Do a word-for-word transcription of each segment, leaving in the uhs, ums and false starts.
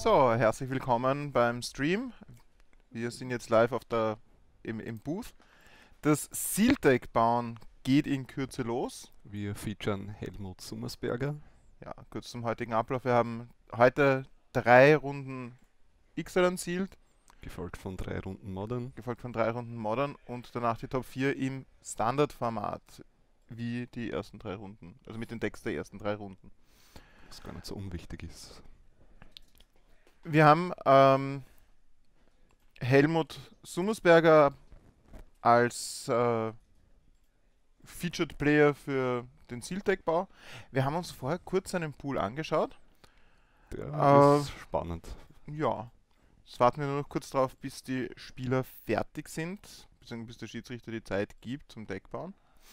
So, herzlich willkommen beim Stream. Wir sind jetzt live auf der, im, im Booth. Das Seal-Deck bauen geht in Kürze los. Wir featuren Helmut Summersberger. Ja, kurz zum heutigen Ablauf. Wir haben heute drei Runden Ixalan Sealed, Gefolgt von drei Runden Modern. gefolgt von drei Runden Modern und danach die Top vier im Standardformat, wie die ersten drei Runden. Also mit den Decks der ersten drei Runden. Was gar nicht so unwichtig ist. Wir haben ähm, Helmut Summersberger als äh, Featured Player für den Seal-Deck-Bau. Wir haben uns vorher kurz seinen Pool angeschaut. Der Äh, ist spannend. Ja, jetzt warten wir nur noch kurz drauf, bis die Spieler fertig sind, beziehungsweise bis der Schiedsrichter die Zeit gibt zum Deckbauen.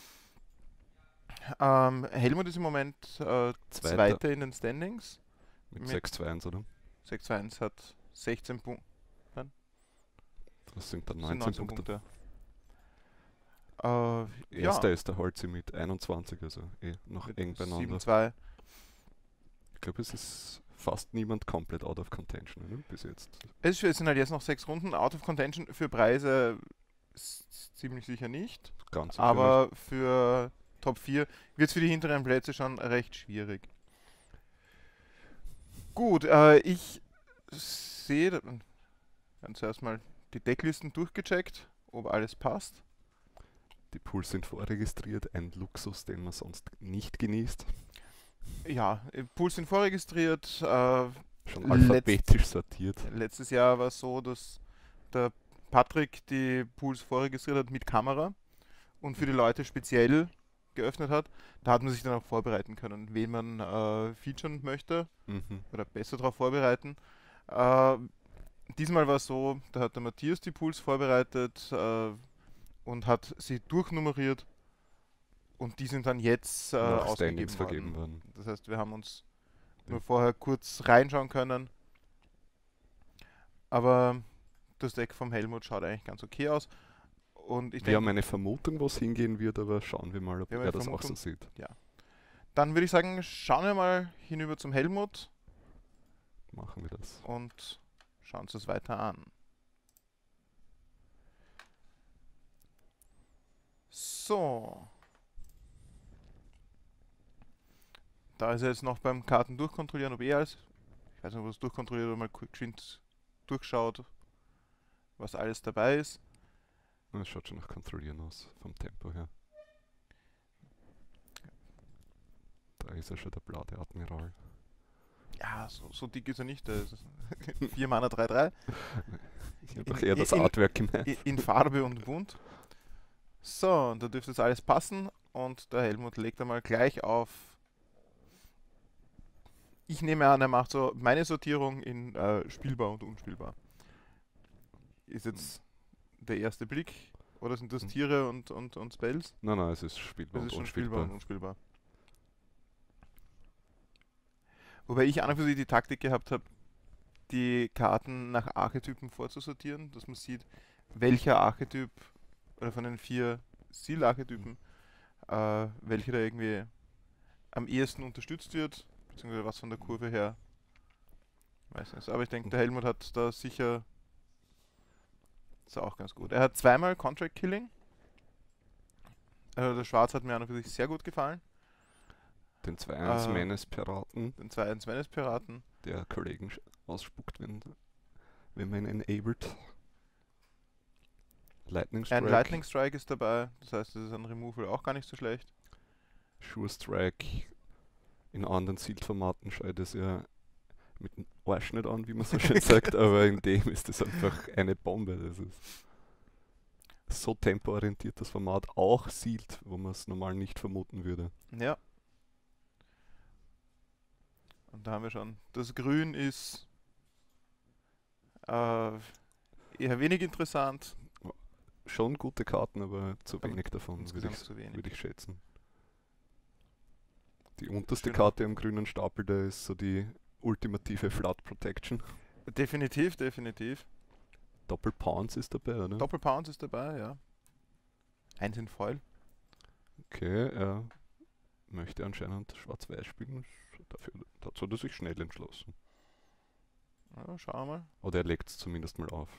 Ähm, Helmut ist im Moment äh, Zweiter. Zweiter in den Standings. Mit mit- sechs zu eins, oder? sechs zu eins hat sechzehn Punkte. Das sind dann Das sind neunzehn, neunzehn Punkte. Punkte. Äh, ja, Erster ist der Holzi mit einundzwanzig, also eh noch eng beieinander. sieben zwei. Ich glaube, es ist fast niemand komplett out of contention, oder? Bis jetzt. Es ist- es sind halt jetzt noch sechs Runden. Out of Contention für Preise s- ziemlich sicher nicht. Ganz sicher Aber für Top vier wird es für die hinteren Plätze schon recht schwierig. Gut, äh, ich sehe, da- wir haben zuerst mal die Decklisten durchgecheckt, ob alles passt. nicht. Die Pools sind vorregistriert, ein Luxus, den man sonst nicht genießt. Ja, äh, Pools sind vorregistriert. Äh, Schon Letzt- alphabetisch sortiert. letztes Jahr war es so, dass der Patrick die Pools vorregistriert hat mit Kamera und für die Leute speziell geöffnet hat. Da hat man sich dann auch vorbereiten können, wen man äh, featuren möchte Mhm. oder besser darauf vorbereiten. Äh, diesmal war es so, da hat der Matthias die Pools vorbereitet äh, und hat sie durchnummeriert und die sind dann jetzt äh, Nach ausgegeben Standings worden. vergeben worden. Das heißt, wir haben uns nur Ja. vorher kurz reinschauen können. Aber das Deck vom Helmut schaut eigentlich ganz okay aus. Und ich Wir haben denke, eine Vermutung, wo es hingehen wird, aber schauen wir mal, ob Wir haben er eine das auch so Vermutung. sieht. dann würde ich sagen, schauen wir mal hinüber zum Helmut Machen wir das. und schauen uns das weiter an. So. Da ist er jetzt noch beim Karten durchkontrollieren, ob eh alles. Ich weiß nicht, ob er es durchkontrolliert oder mal ku- geschwind durchschaut, was alles dabei ist. Das schaut schon nach Kontrollieren aus, vom Tempo her. Da ist ja schon der blaue Admiral. Ja, so, so dick ist er nicht. Der ist vier Mana drei drei. Ich habe In- doch eher das in- Artwork gemeint. I- in Farbe und bunt. So, und da dürfte jetzt alles passen und der Helmut legt einmal gleich auf. Ich nehme an, er macht so meine Sortierung in äh, spielbar und unspielbar. Ist jetzt der erste Blick oder sind das Hm. Tiere und, und, und Spells? Nein, nein, es ist spielbar Das und ist schon spielbar unspielbar. und unspielbar. Wobei ich an und für sich die Taktik gehabt habe, die Karten nach Archetypen vorzusortieren, dass man sieht, welcher Archetyp oder von den vier Seal-Archetypen, äh, welcher da irgendwie am ehesten unterstützt wird, beziehungsweise was von der Kurve her. Weiß nicht. Aber ich denke, der Helmut hat da sicher. Ist auch ganz gut. Er hat zweimal Contract Killing. Also der Schwarz hat mir an und für sich sehr gut gefallen. Den zwei eins Äh, Menace Piraten, Den zwei eins Menace Piraten. der Kollegen sch- ausspuckt, wenn, wenn man ihn enabled. Lightning Strike, Ein Lightning Strike ist dabei, das heißt, das ist ein Removal auch gar nicht so schlecht. Sure Strike. In anderen Sealed-Formaten schaut es ja mit dem Arsch nicht an, wie man so schön sagt, aber in dem ist es einfach eine Bombe. Das ist so tempoorientiert, das Format auch Sealed, wo man es normal nicht vermuten würde. Ja. Und da haben wir schon. Das Grün ist äh, eher wenig interessant. Schon gute Karten, aber zu Aber wenig davon, würde Insgesamt ich, zu wenig. würd ich schätzen. Die unterste Schöner. Karte am grünen Stapel, da ist so die ultimative Flood Protection. Definitiv, definitiv. Doppel Pounds ist dabei, oder? Doppel Pounds ist dabei, ja. Eins in Foil. Okay, er möchte anscheinend Schwarz-Weiß spielen. Dafür, dazu hat er sich schnell entschlossen. Ja, schauen wir mal. Oder er legt es zumindest mal auf.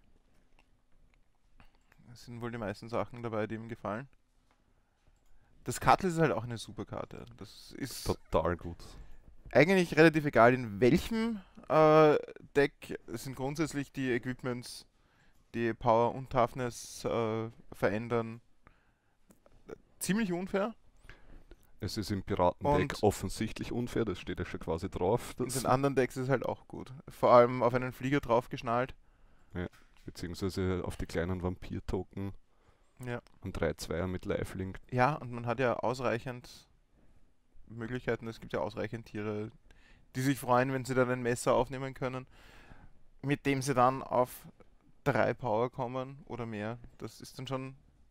Es sind wohl die meisten Sachen dabei, die ihm gefallen. Das Cutlass ist halt auch eine super Karte. Das ist Total gut. eigentlich relativ egal, in welchem äh, Deck. Es sind grundsätzlich die Equipments, die Power und Toughness äh, verändern, ziemlich unfair. Es ist im Piratendeck Und offensichtlich unfair, das steht ja schon quasi drauf. in Das, den anderen Decks ist es halt auch gut. Vor allem auf einen Flieger draufgeschnallt. ja, beziehungsweise auf die kleinen Vampir-Token Ja. und drei Zweier mit Lifelink. Ja, und man hat ja ausreichend Möglichkeiten. Es gibt ja ausreichend Tiere, die sich freuen, wenn sie dann ein Messer aufnehmen können, mit dem sie dann auf drei Power kommen oder mehr. Das ist dann schon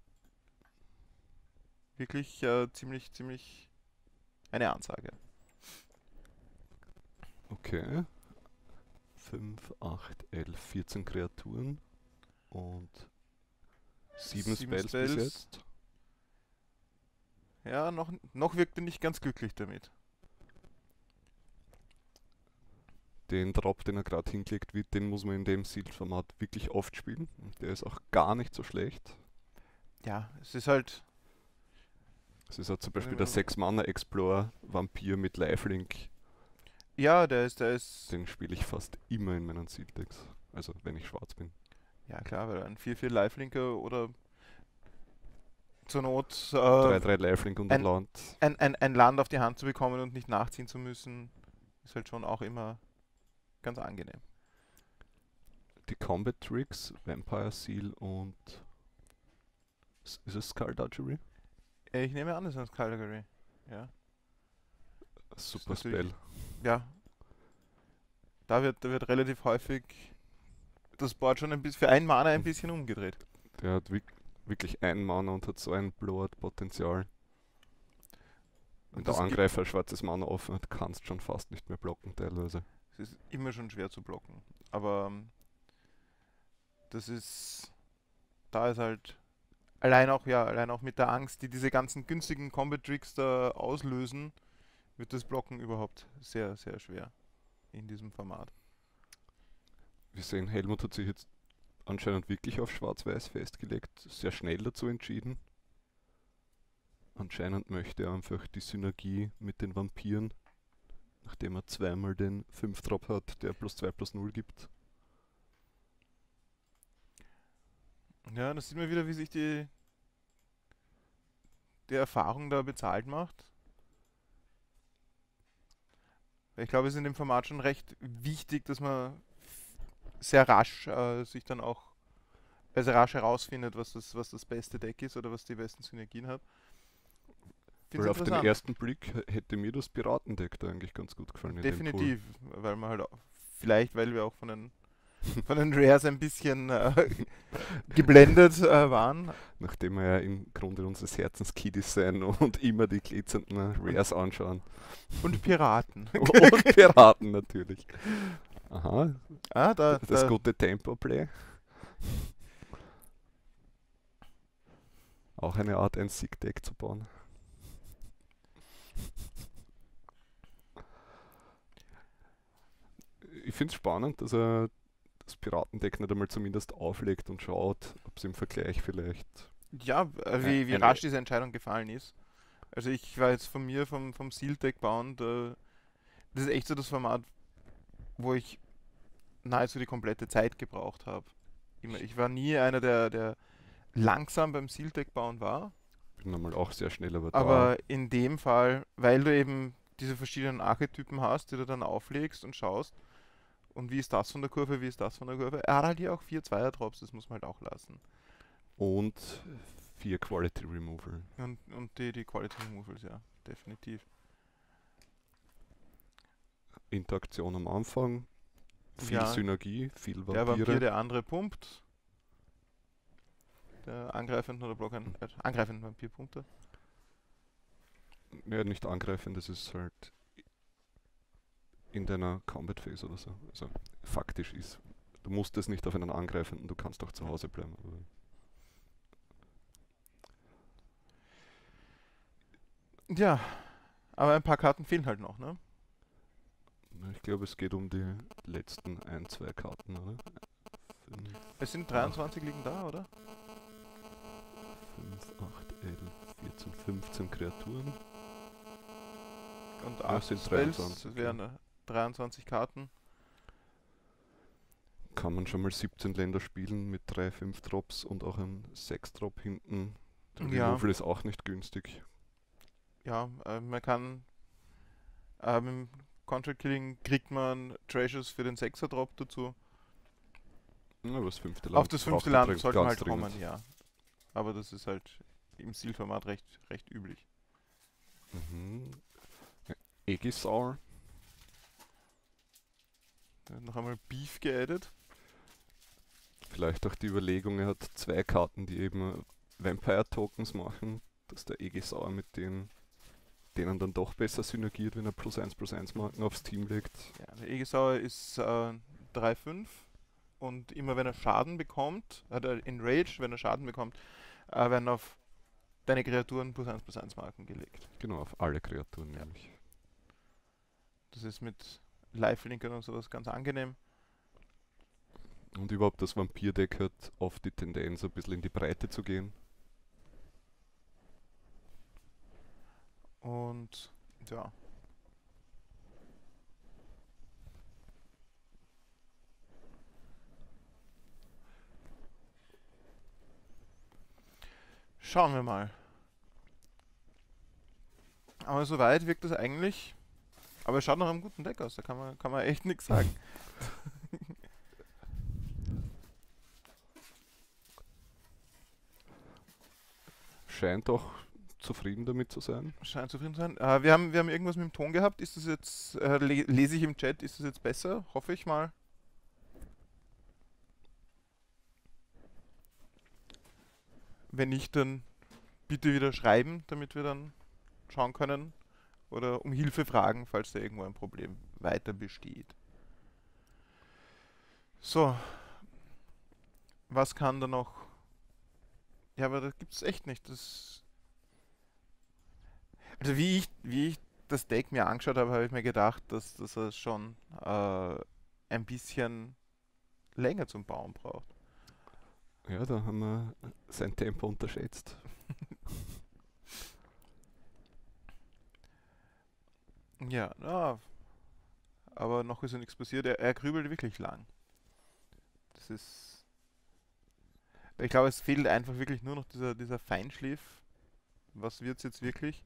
wirklich äh, ziemlich, ziemlich eine Ansage. Okay. fünf, acht, elf, vierzehn Kreaturen und sieben Sieben Spells, bis Spells. jetzt. Ja, noch, noch wirkt er nicht ganz glücklich damit. Den Drop, den er gerade hingelegt wird, den muss man in dem Sealed-Format wirklich oft spielen. Und der ist auch gar nicht so schlecht. Ja, es ist halt. Es ist halt zum Beispiel der sechs Mana Explorer Vampir mit Lifelink. Ja, der ist, der ist. Den spiele ich fast immer in meinen Sealed-Decks. Also wenn ich schwarz bin. Ja, klar, weil ein vier vier Lifelinker oder zur Not drei äh, drei Lifelink und ein- Land. ein, ein, ein Land auf die Hand zu bekommen und nicht nachziehen zu müssen, ist halt schon auch immer ganz angenehm. Die Combat Tricks, Vampire Seal und. Ist es Skullduggery? Äh, Ich nehme an, das ist ein Category. Ja. Super natürlich- Spell. Ja. Da wird, da wird relativ häufig das Board schon ein bisschen für ein Mana ein bisschen umgedreht. Der hat wi- wirklich ein Mana und hat so ein Blowout-Potenzial. Wenn Und der das i- Angreifer ein schwarzes Mana offen hat, kannst du schon fast nicht mehr blocken teilweise. Es ist immer schon schwer zu blocken. Aber ähm, das ist. Da ist halt. Allein auch, ja, allein auch mit der Angst, die diese ganzen günstigen Combat-Tricks da auslösen, wird das Blocken überhaupt sehr, sehr schwer in diesem Format. Wir sehen, Helmut hat sich jetzt anscheinend wirklich auf Schwarz-Weiß festgelegt, sehr schnell dazu entschieden. Anscheinend möchte er einfach die Synergie mit den Vampiren, nachdem er zweimal den fünf Drop hat, der plus zwei plus null gibt. Ja, das sieht man wieder, wie sich die, die Erfahrung da bezahlt macht. Weil ich glaube, es ist in dem Format schon recht wichtig, dass man sehr rasch äh, sich dann auch, also rasch herausfindet, was das, was das beste Deck ist oder was die besten Synergien hat. Find's Weil auf den interessant. ersten Blick h- hätte mir das Piratendeck da eigentlich ganz gut gefallen. in dem Pool. Definitiv, weil man halt auch, vielleicht, weil wir auch von den, von den Rares ein bisschen äh, geblendet äh, waren. Nachdem wir ja im Grunde unseres Herzens Kiddies sein und immer die glitzernden Rares anschauen. Und Piraten. Und Piraten natürlich. Aha, Ah, da, das da, gute Tempo-Play. Auch eine Art, ein Sick-Deck zu bauen. Ich finde es spannend, dass er das Piratendeck nicht einmal zumindest auflegt und schaut, ob es im Vergleich vielleicht. ja, äh, wie, wie Ein- rasch diese Entscheidung gefallen ist. Also ich war jetzt von mir, vom, vom Seal-Deck bauen, da, das ist echt so das Format, wo ich nahezu die komplette Zeit gebraucht habe. Immer- Ich war nie einer, der, der langsam beim Seal-Deck bauen war, Bin einmal auch sehr schnell, aber, da aber in dem Fall, weil du eben diese verschiedenen Archetypen hast, die du dann auflegst und schaust, und wie ist das von der Kurve, wie ist das von der Kurve. Er hat halt hier auch vier Zweier-Drops, das muss man halt auch lassen. und vier Quality Removal. Und, und die, die Quality Removals, ja, definitiv. Interaktion am Anfang, viel Ja, Synergie, viel Der Vampire. Vampir, der andere pumpt. Der angreifenden oder blockenden, äh, angreifenden Vampirpunkte. Ja, nicht angreifen, das ist halt in deiner Combat Phase oder so. Also faktisch ist. Du musst es nicht auf einen angreifen, du kannst auch zu Hause bleiben. Aber Ja, aber ein paar Karten fehlen halt noch, ne? Na, ich glaube, es geht um die letzten ein, zwei Karten, oder? fünf, Es sind dreiundzwanzig liegen da, oder? fünf, acht, elf, vierzehn, fünfzehn Kreaturen. Und Ja, acht sind Spells, dreiundzwanzig, das wären äh, dreiundzwanzig Karten. Kann man schon mal siebzehn Länder spielen mit drei fünf Drops und auch ein sechs Drop hinten. Der Ja. Removal ist auch nicht günstig. Ja, äh, man kann äh, mit dem Contract Killing kriegt man Treasures für den sechser Drop dazu. Ja, aber das fünfte Land Auf das fünfte braucht Land dringend- sollte man ganz halt dringend. kommen, ja. Aber das ist halt im Stilformat recht, recht üblich. Mhm. Aegisaur. Dann noch einmal Beef geaddet. Vielleicht auch die Überlegung, er hat zwei Karten, die eben Vampire-Tokens machen, dass der Aegisaur mit denen, denen dann doch besser synergiert, wenn er plus eins plus eins Marken aufs Team legt. Ja, der Aegisaur ist äh, drei fünf und immer wenn er Schaden bekommt, hat er Enraged, wenn er Schaden bekommt, äh, werden auf deine Kreaturen plus eins plus eins Marken gelegt. Genau, auf alle Kreaturen Ja. nämlich. Das ist mit Lifelinkern und sowas ganz angenehm. Und überhaupt das Vampir-Deck hat oft die Tendenz, ein bisschen in die Breite zu gehen. Und ja. Schauen wir mal. Aber soweit wirkt das eigentlich. Aber es schaut nach einem guten Deck aus, da kann man, kann man echt nichts sagen. Scheint auch zufrieden damit zu sein. Scheint zufrieden zu sein. Äh, wir, haben, wir haben irgendwas mit dem Ton gehabt. Ist das jetzt, äh, le lese ich im Chat, ist das jetzt besser? Hoffe ich mal. Wenn nicht, dann bitte wieder schreiben, damit wir dann schauen können. Oder um Hilfe fragen, falls da irgendwo ein Problem weiter besteht. So. Was kann da noch? Ja, aber das gibt es echt nicht. Das also wie ich, wie ich das Deck mir angeschaut habe, habe ich mir gedacht, dass, dass er schon äh, ein bisschen länger zum Bauen braucht. Ja, da haben wir sein Tempo unterschätzt. Ja, na, aber noch ist ja nichts passiert. Er, er grübelt wirklich lang. Das ist. Ich glaube, es fehlt einfach wirklich nur noch dieser, dieser Feinschliff. Was wird es jetzt wirklich?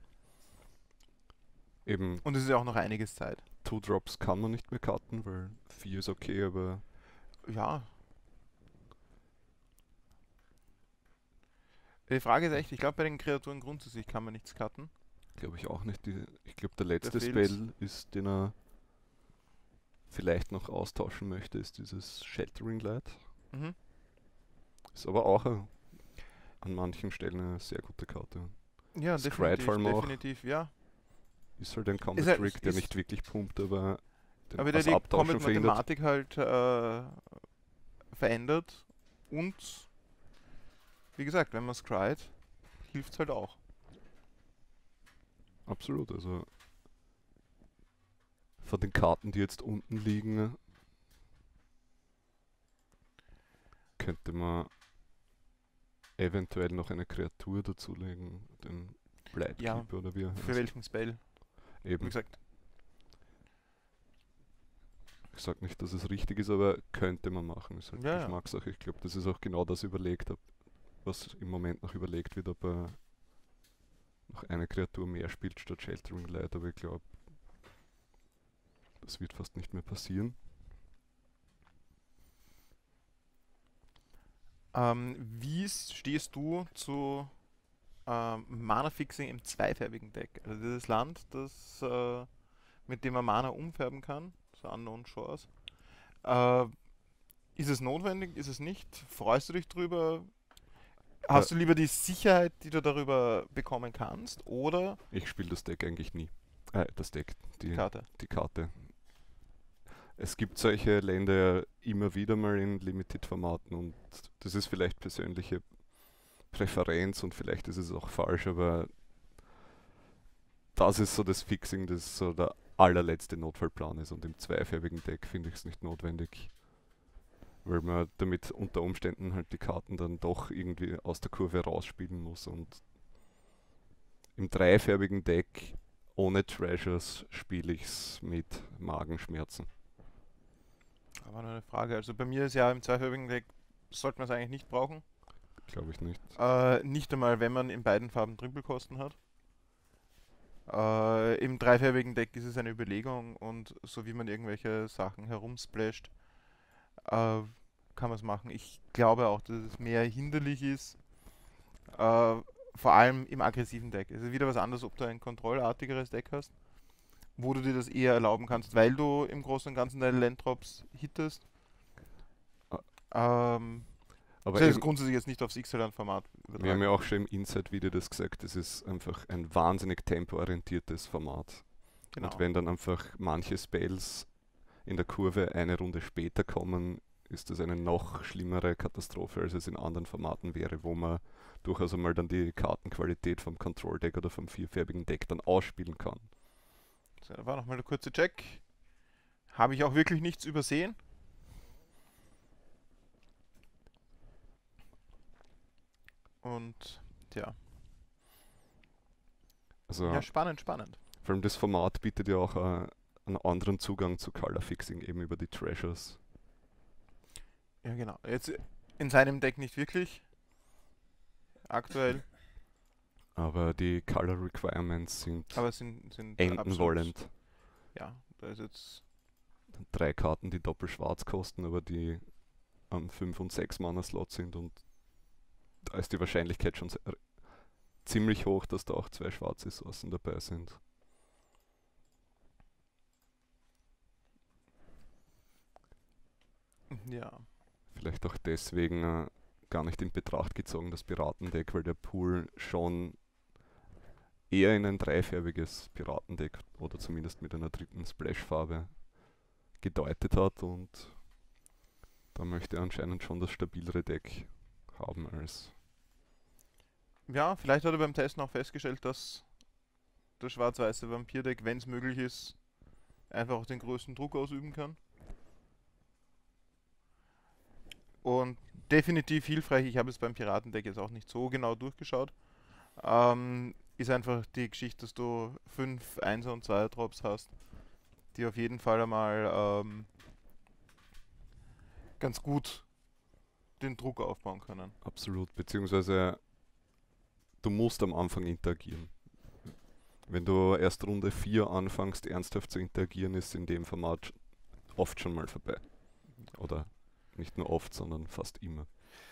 Eben Und es ist ja auch noch einiges Zeit. Two Drops kann man nicht mehr cutten, weil vier ist okay, aber Ja. Die Frage ist echt, ich glaube, bei den Kreaturen grundsätzlich kann man nichts cutten. glaube ich auch nicht. Die, ich glaube, der letzte fehlt's. Spell ist, den er vielleicht noch austauschen möchte, ist dieses Sheltering Light. Mhm. Ist aber auch ein, an manchen Stellen eine sehr gute Karte. Ja, Scry definitiv, vor allem auch. definitiv, ja. Ist halt ein Ist Combat halt- Trick, der ist- nicht wirklich pumpt, aber den Aber der als die Abtauschen verhindert. Combat-Mathematik halt äh, verändert und wie gesagt, wenn man scryt, hilft es halt auch. Absolut, also von den Karten, die jetzt unten liegen, könnte man eventuell noch eine Kreatur dazulegen, den Blightkeeper Ja, oder wie er Für heißt. welchen Spell? Wie Eben, gesagt, ich sag nicht, dass es richtig ist, aber könnte man machen. Ist halt Ja, ja. Geschmackssache. Ich glaube, das ist auch genau das überlegt, ob, was im Moment noch überlegt wird, ob er noch eine Kreatur mehr spielt statt Sheltering Light, aber ich glaube, das wird fast nicht mehr passieren. ähm, wie s- stehst du zu ähm, Mana-Fixing im zweifärbigen Deck? Also dieses Land, das äh, mit dem man Mana umfärben kann, so Unknown Shores. Äh, ist es notwendig? Ist es nicht? Freust du dich drüber? Hast du lieber die Sicherheit, die du darüber bekommen kannst, oder Ich spiele das Deck eigentlich nie. Äh, das Deck, die die, Karte? die Karte. Es gibt solche Länder ja immer wieder mal in Limited-Formaten und das ist vielleicht persönliche Präferenz und vielleicht ist es auch falsch, aber das ist so das Fixing, das ist so der allerletzte Notfallplan ist. Und im zweifärbigen Deck finde ich es nicht notwendig, weil man damit unter Umständen halt die Karten dann doch irgendwie aus der Kurve rausspielen muss. Und im dreifärbigen Deck ohne Treasures spiele ich es mit Magenschmerzen. Aber nur eine Frage. Also bei mir ist ja im zweifarbigen Deck, sollte man es eigentlich nicht brauchen. Glaube ich nicht. Äh, nicht einmal, wenn man in beiden Farben Trippelkosten hat. Äh, Im dreifärbigen Deck ist es eine Überlegung und so wie man irgendwelche Sachen herumsplasht, äh, kann man es machen. Ich glaube auch, dass es mehr hinderlich ist, äh, vor allem im aggressiven Deck. Es ist wieder was anderes, ob du ein kontrollartigeres Deck hast, wo du dir das eher erlauben kannst, weil du im Großen und Ganzen deine Landdrops hittest. Ähm, Aber das ist eben, grundsätzlich jetzt nicht aufs Ixalan-Format wir haben übertragen. ja auch schon im Inside-Video das gesagt, es ist einfach ein wahnsinnig tempoorientiertes Format. Genau. Und wenn dann einfach manche Spells in der Kurve eine Runde später kommen, ist das eine noch schlimmere Katastrophe, als es in anderen Formaten wäre, wo man durchaus einmal dann die Kartenqualität vom Control-Deck oder vom vierfärbigen Deck dann ausspielen kann. So, da war nochmal der kurze Check. Habe ich auch wirklich nichts übersehen? Und ja, Also ja, spannend, spannend. vor allem das Format bietet ja auch äh, einen anderen Zugang zu Color Fixing, eben über die Treasures. Ja, genau. Jetzt in seinem Deck nicht wirklich. Aktuell. Aber die Color Requirements sind Aber es sind, sind enden absolut- wollend. Ja, da ist jetzt. Drei Karten, die doppelt schwarz kosten, aber die am fünf und sechs Mana Slot sind, und da ist die Wahrscheinlichkeit schon sehr, ziemlich hoch, dass da auch zwei schwarze Ressourcen dabei sind. Ja. Vielleicht auch deswegen äh, gar nicht in Betracht gezogen, das Piratendeck, weil der Pool schon eher in ein dreifärbiges Piratendeck oder zumindest mit einer dritten Splash-Farbe gedeutet hat, und da möchte er anscheinend schon das stabilere Deck haben als. Ja, vielleicht hat er beim Testen auch festgestellt, dass das schwarz-weiße Vampirdeck, wenn es möglich ist, einfach auch den größten Druck ausüben kann. Und definitiv hilfreich, ich habe es beim Piratendeck jetzt auch nicht so genau durchgeschaut, ähm, ist einfach die Geschichte, dass du fünf Einser und Zweier Drops hast, die auf jeden Fall einmal ähm, ganz gut den Druck aufbauen können. Absolut, beziehungsweise du musst am Anfang interagieren. Wenn du erst Runde vier anfängst, ernsthaft zu interagieren, ist in dem Format oft schon mal vorbei. Oder nicht nur oft, sondern fast immer.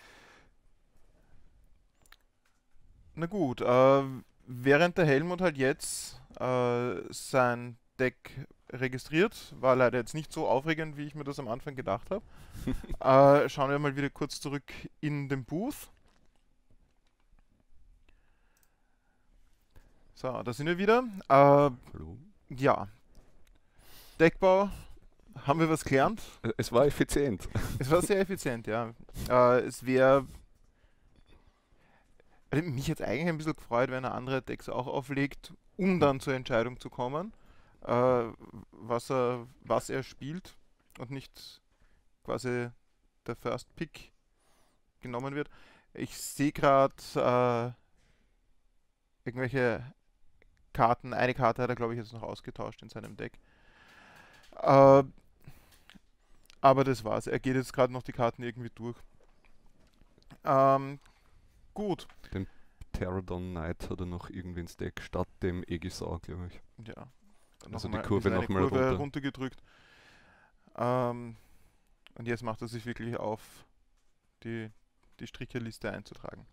Na gut, äh, während der Helmut halt jetzt äh, sein Deck registriert, war leider jetzt nicht so aufregend, wie ich mir das am Anfang gedacht habe. äh, schauen wir mal wieder kurz zurück in den Booth. So, da sind wir wieder. Äh, Hallo? ja, Deckbau, haben wir was gelernt? Äh, Es war effizient. Es war sehr effizient, ja. Äh, es wäre. Also mich jetzt eigentlich ein bisschen gefreut, wenn er andere Decks auch auflegt, um dann zur Entscheidung zu kommen, äh, was, er, was er spielt und nicht quasi der First Pick genommen wird. Ich sehe gerade äh, irgendwelche Karten. Eine Karte hat er, glaube ich, jetzt noch ausgetauscht in seinem Deck. Äh, aber das war's. Er geht jetzt gerade noch die Karten irgendwie durch. Ähm, gut. Pterodon Knight hat er noch irgendwie ins Deck, statt dem Aegisar, glaube ich. Ja. Dann Also noch die mal Kurve ein bisschen noch eine mal Kurve runter. runtergedrückt. Ähm, und jetzt macht er sich wirklich auf, die, die Stricherliste einzutragen.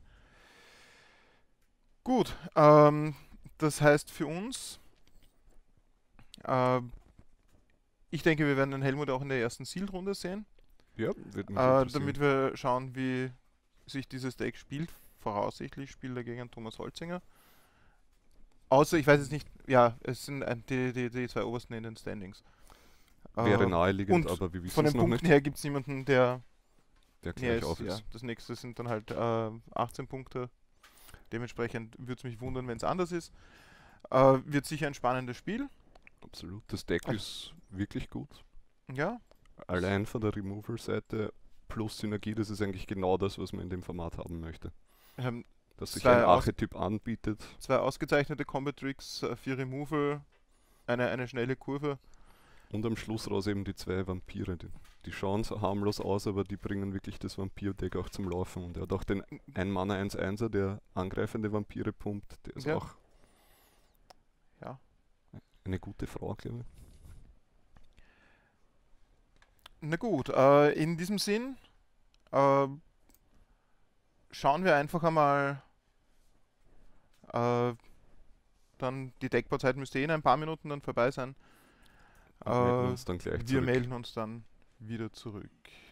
Gut, ähm, das heißt für uns, äh, ich denke, wir werden den Helmut auch in der ersten Sealed-Runde sehen, Ja, wird mich äh, interessieren. damit wir schauen, wie sich dieses Deck spielt. Voraussichtlich spielt er gegen Thomas Holzinger. Außer, ich weiß jetzt nicht, ja, es sind äh, die, die, die zwei obersten in den Standings. Wäre Äh, naheliegend, und aber wir wissen von es den noch Punkten nicht, her gibt es niemanden, der der näher gleich ist. auf Ja, ist. das nächste sind dann halt äh, achtzehn Punkte. Dementsprechend würde es mich wundern, wenn es anders ist. Äh, wird sicher ein spannendes Spiel. Absolut. Das Deck Also- ist wirklich gut. Ja, Allein von der Removal-Seite plus Synergie, das ist eigentlich genau das, was man in dem Format haben möchte. wir haben Dass sich Zwei ein aus- Archetyp anbietet zwei ausgezeichnete Combat-Tricks, äh, vier Removal, eine, eine schnelle Kurve. und am Schluss raus eben die zwei Vampire. Die, die schauen so harmlos aus, aber die bringen wirklich das Vampir-Deck auch zum Laufen. Und er hat auch den ein Mana eins eins er, der angreifende Vampire pumpt. Der ist Ja. auch Ja. eine gute Frau, glaube ich. Na gut, äh, in diesem Sinn äh, schauen wir einfach einmal, äh, dann die Deckbauzeit müsste eh in ein paar Minuten dann vorbei sein. Wir melden Äh, uns dann gleich wir zurück. melden uns dann wieder zurück.